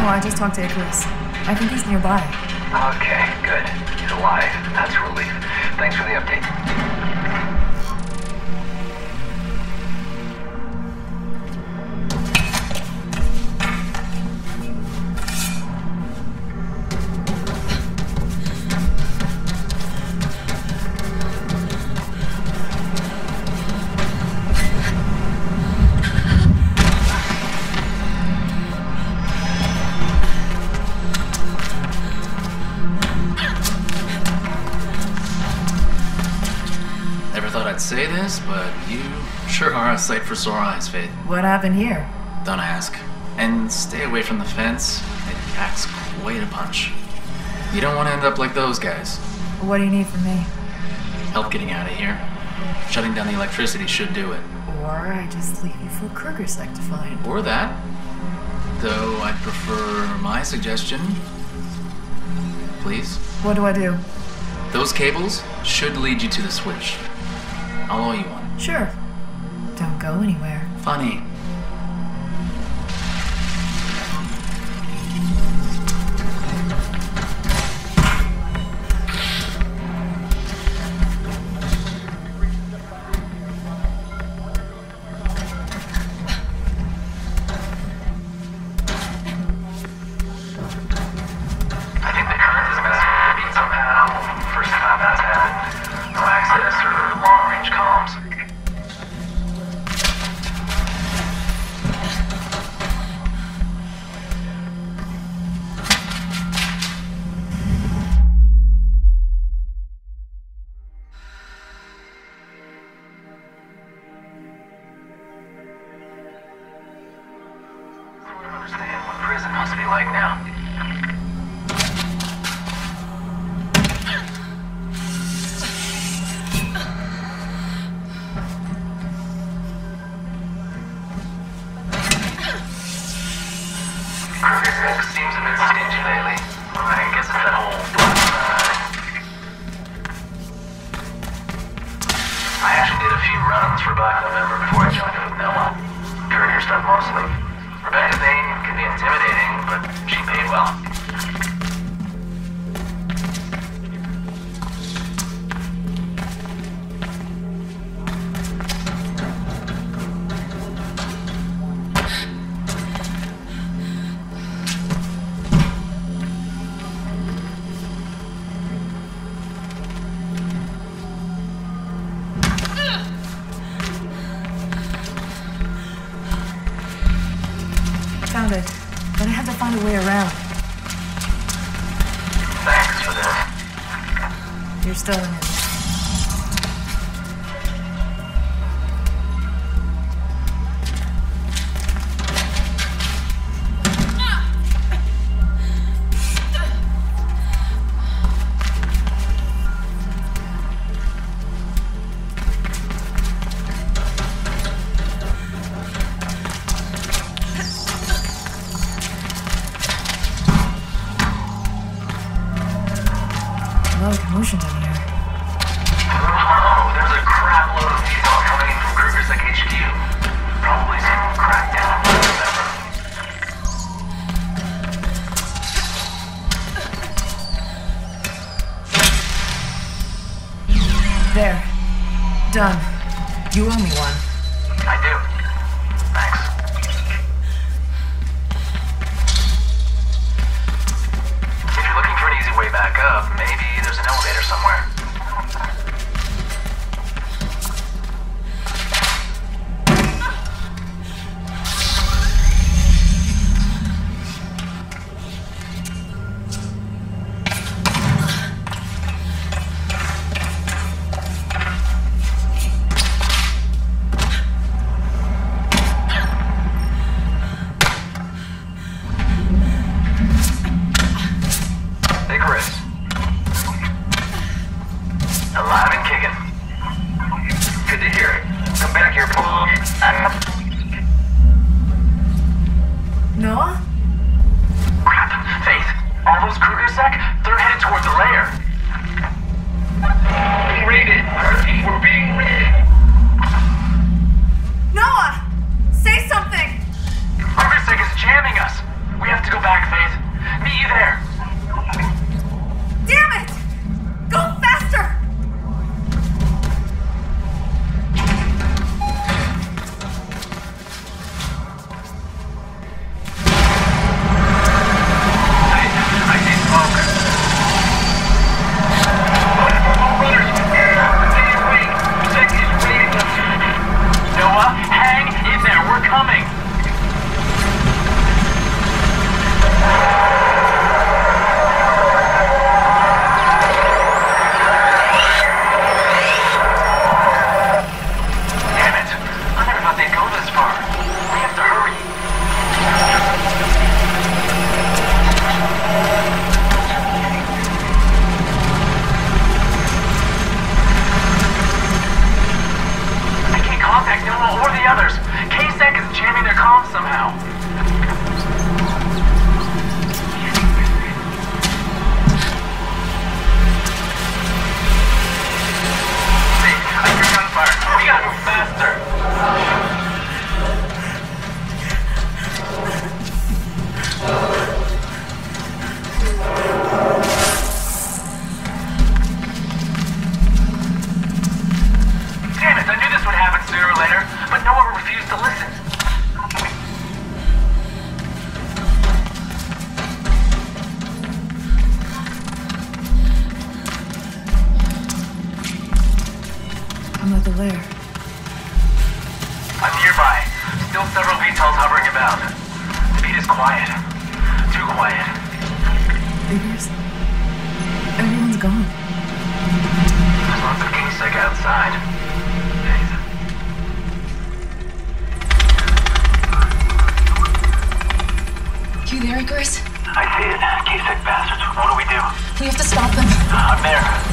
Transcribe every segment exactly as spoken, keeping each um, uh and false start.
I just talked to Icarus. I think he's nearby. Okay, good. He's alive. That's a relief. Thanks for the update. Say this, but you sure are a sight for sore eyes, Faith. What happened here? Don't ask. And stay away from the fence. It packs quite a punch. You don't want to end up like those guys. What do you need from me? Help getting out of here. Shutting down the electricity should do it. Or I just leave you for Kruger's to find. Or that. Though I'd prefer my suggestion. Please? What do I do? Those cables should lead you to the switch. I'll owe you one. Sure. Don't go anywhere. Funny. Found it, but I have to find a way around. Thanks for this. You're still in it. Commotion down here. Oh, there's a crap load of these all coming in from Kruger's H Q. Probably some crackdown, whatever. There. Done. You owe me one. I do. Thanks. If you're looking for an easy way back up, maybe there's an elevator somewhere. Alive and kicking. Good to hear it. Come back here, Paul. Noah? Crap. Faith, all those Krugersec, they're headed toward the lair. Being raided. We're being raided. Noah! Say something! Krugersec is jamming us. We have to go back there. quiet. Too quiet. Figures. Everyone's gone. There's lots of Kingsec outside. You there, Icarus? I see it. Kingsec bastards. What do we do? We have to stop them. I'm there.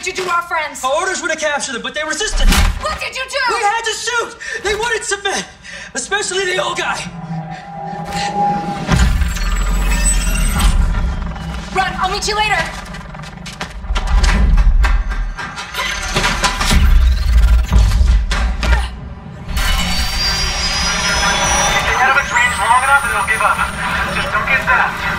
did you do to our friends? Our orders were to capture them, but they resisted. What did you do? We had to shoot! They wouldn't submit! Especially the old guy! Run, I'll meet you later. Stay out of its range long enough and it'll give up. Just don't get zapped.